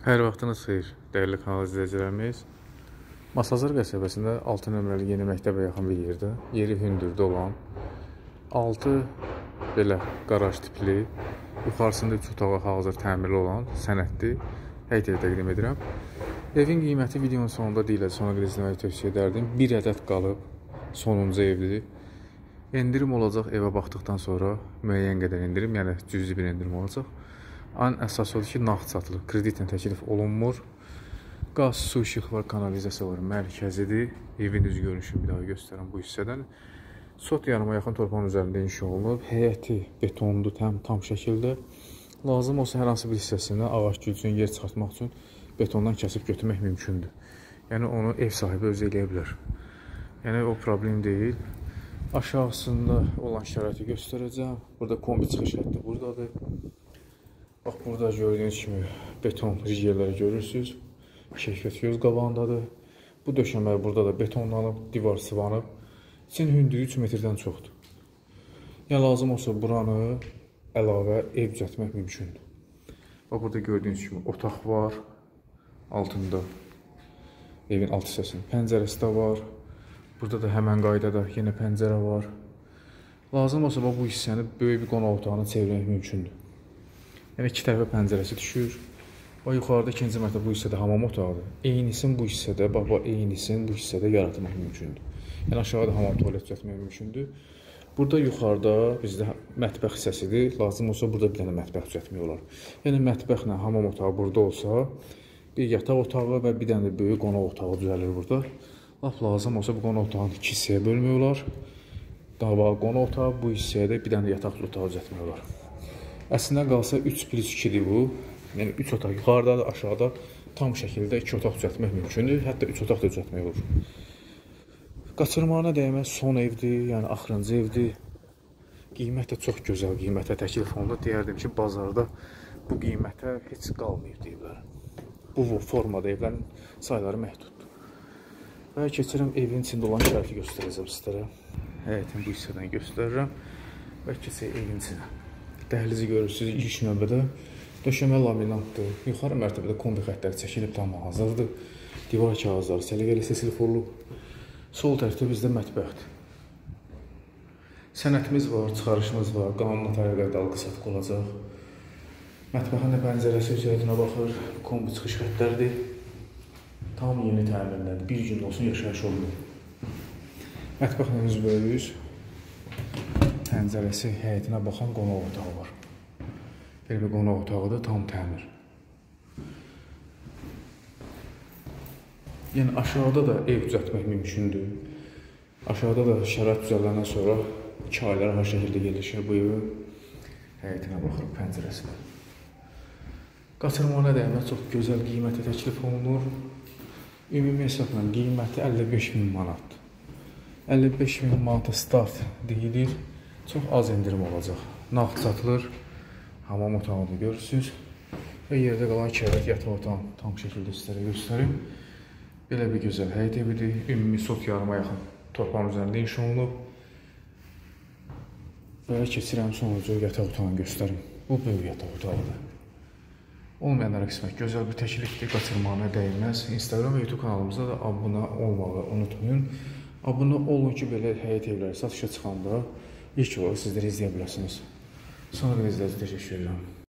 Hər vaxtınız xeyir, dəyərli kanal izləyicilərimiz. Masazır qəsəbəsində 6 nömrəli yeni məktəbə yaxın bir yerdə, yeri hündürdə olan 6 belə qaraj tipli, yuxarısında 3 otağı hazır təmirli olan sənədli həyət evi təqdim edirəm. Evin qiyməti videonun sonunda deyiləcək, sonra qədər izləməyi tövsiyə edərdim. Bir ədəd qalıb, sonuncu evdir. Endirim olacaq evə baxdıqdan sonra, müəyyən qədər endirim, yəni cüzi bir endirim olacaq. Ən əsas odur ki, nağd satılır, kreditlə təklif olunmur. Qaz, su, işıq var, kanalizasiya var, mərkəzidir. Evin üz görünüşünü bir daha göstərəm bu hissədən. Sot yarıma yaxın torpağın üzərində inşa olunub. Həyəti betonlu, tam şəkildə. Lazım olsa hər hansı bir hissəsində ağac gülçün, yer çıxartmaq üçün betondan kəsib götürmək mümkündür. Yəni onu ev sahibi özü eləyə bilər. Yəni o problem deyil. Aşağısında olan şəraiti göstərəcəm. Burada kombi çıxış xətti buradadır. Bax, burada gördüyünüz kimi beton rigərləri görürsünüz. Keyfiyyət göz qabağındadır. Bu döşəmələr burada da betonlanıb, divar sıvanıb. İçin hündürlüyü 3 metrdən çoxdur. Yəni lazım olsa buranı əlavə ev düzəltmək mümkündür. Bax, burada gördüyünüz kimi otaq var. Altında evin alt hissəsinin pəncərəsi də var. Burada da həmən qaydada yenə pəncərə var. Lazım olsa bu hissəni böyük bir qonaq otağına çevirmək mümkündür. Yəni iki tərəfə pəncərəsi düşür. Bax, yuxarıda ikinci mərtəbə bu hissədə hamam otağıdır. Eynisin bu hissədə, bax, eynisin bu hissədə yaratmaq mümkündür. Yəni aşağıda hamam tualet düzəltmək mümkündür. Burada yuxarıda bizdə mətbəx hissəsidir. Lazım olsa burada bir dənə mətbəx düzəltmək olar. Yəni mətbəxlə hamam otağı burada olsa, bir yataq otağı və bir dənə böyük qonaq otağı düzəlir burada. Laf lazım olsa bu qonaq otağını iki hissəyə bölmək olar. Daha qonaq otağı, bu hissəyə də bir dənə yataq otağı düzəltmək olar. Əslində qalsa 3+2-dir bu. Yəni 3 otaq yuxarıda da, aşağıda tam şəkildə 2 otaq düzəltmək mümkündür. Hətta 3 otaq da düzəltmək olur. Qaçırmağına dəyməz son evdir, yəni axırıncı evdir. Qiymət də çox gözəl qiymətə təklif olundu. Deyərdim ki, bazarda bu qiymətə heç qalmayıb deyiblər. Bu formada evlərin sayları məhduddur. Və keçirəm evin içində olan şəraiti göstərəcəm sizlərə. Həyətin bu hissədən göstərirəm və keçək evin içinə. Dəhlizi görürsünüz ilk növbədə. Döşəmə laminatdır. Yuxarı mərtəbədə kombi xəttləri çəkilib tam hazırdır. Divar kağızları səliqəli seçilib olub. Sol tərəfdə bizdə mətbəxdir. Sənədimiz var, çıxarışımız var. Qanun notarial qaydalı qısatıq olacaq. Mətbəxin də pəncərəsi üzərinə baxır. Kombi çıxış xəttləridir. Tam yeni təmirləndi. Bir gün olsun yaşayış olunur. Mətbəxlə üz böyüyüz. Pəncərəsi həyətinə baxan qonaq otağı var. Belə bir qonaq otağı da tam təmir. Yəni aşağıda da ev düzəltmək mümkündür. Aşağıda da şərait düzələndən sonra 2 aylara hər şəkildə yerləşir bu evin. Həyətinə baxır pəncərəsinə. Qaçırmağına dəyməz çox gözəl qiymətə təklif olunur. Ümumi hesabla qiyməti 55.000 manatdır. 55.000 manata start deyilir. Çox az endirim olacaq. Nağd satılır. Hamam otağını da görürsünüz. Və yerdə qalan kərət yataq otağını tam şəkildə sizlərə göstərim. Belə bir gözəl həyət evidir. Ümumi sot yarıma yaxın torpağın üzərində inşa olunub. Və keçirəm sonucu yataq otağını göstərim. Bu böyük yataq otağıdır. Olmayanlara qismət gözəl bir təklifdir. Qaçırmağına dəyməz. Instagram və YouTube kanalımıza da abunə olmağı unutmayın. Abunə olun ki, belə həyət evləri satışa çıxanda ilk olaraq sizləri izləyə bilərsiniz. Sonra qədər izlədiyiniz üçün təşəkkür edirəm.